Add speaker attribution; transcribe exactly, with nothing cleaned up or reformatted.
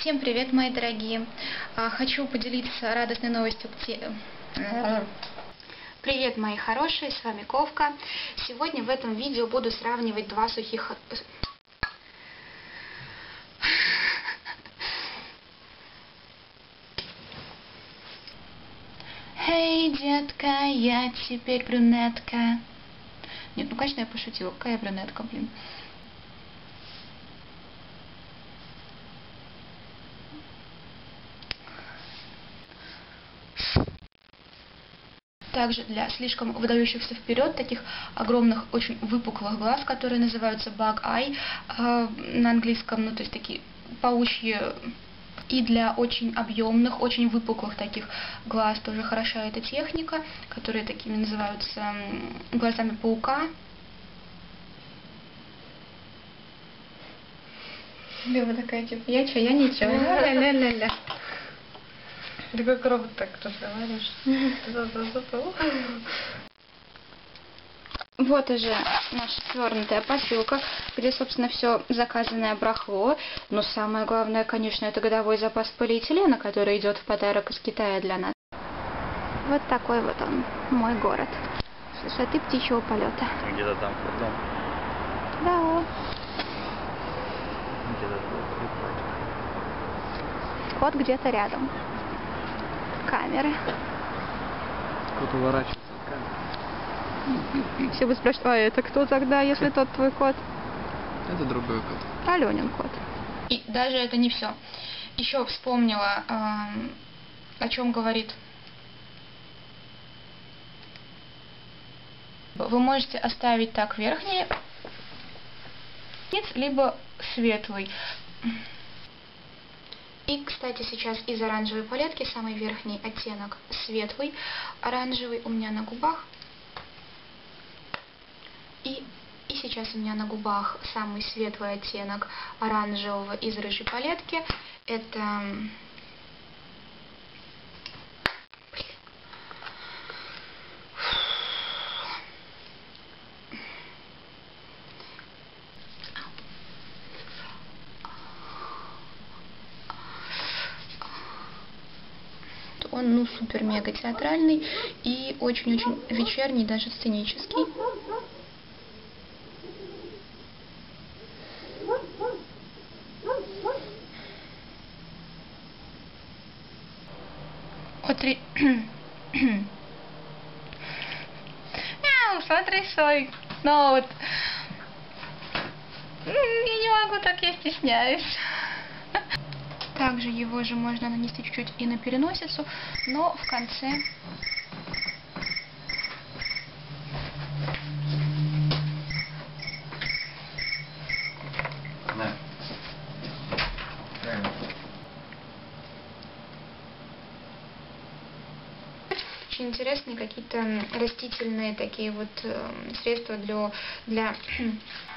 Speaker 1: Всем привет, мои дорогие! Хочу поделиться радостной новостью. Привет, мои хорошие, с вами Ковка. Сегодня в этом видео буду сравнивать два сухих... Эй, детка, я теперь брюнетка. Нет, ну конечно я пошутила, какая брюнетка, блин. Также для слишком выдающихся вперед, таких огромных, очень выпуклых глаз, которые называются bug eye э, на английском, ну то есть такие паучьи. И для очень объемных, очень выпуклых таких глаз тоже хороша эта техника, которые такими называются глазами паука. Люба такая, типа, я чё, я ничего. Ля-ля-ля-ля. Ты как робот так разговариваешь. Вот уже наша свернутая посылка, где, собственно, все заказанное барахло. Но самое главное, конечно, это годовой запас полиэтилена, который идет в подарок из Китая для нас. Вот такой вот он, мой город. С высоты птичьего полета.
Speaker 2: Где-то там потом.
Speaker 1: Да.
Speaker 2: Где-то тут.
Speaker 1: Кот где-то рядом. Камеры.
Speaker 2: Кот уворачивается.
Speaker 1: Все бы спрашивают, а это кто тогда, если тот твой кот?
Speaker 2: Это другой кот.
Speaker 1: Аленин кот. И даже это не все. Еще вспомнила, эм, о чем говорит. Вы можете оставить так верхний, либо светлый. И, кстати, сейчас из оранжевой палетки самый верхний оттенок светлый, оранжевый у меня на губах. И, и сейчас у меня на губах самый светлый оттенок оранжевого из рыжей палетки. Это... Он, ну, супер-мега театральный и очень-очень вечерний, даже сценический. Смотри. Смотри свой ноут. Я не могу, так я стесняюсь. Также его же можно нанести чуть-чуть и на переносицу, но в конце...
Speaker 2: Да.
Speaker 1: Очень интересные какие-то растительные такие вот э, средства для... для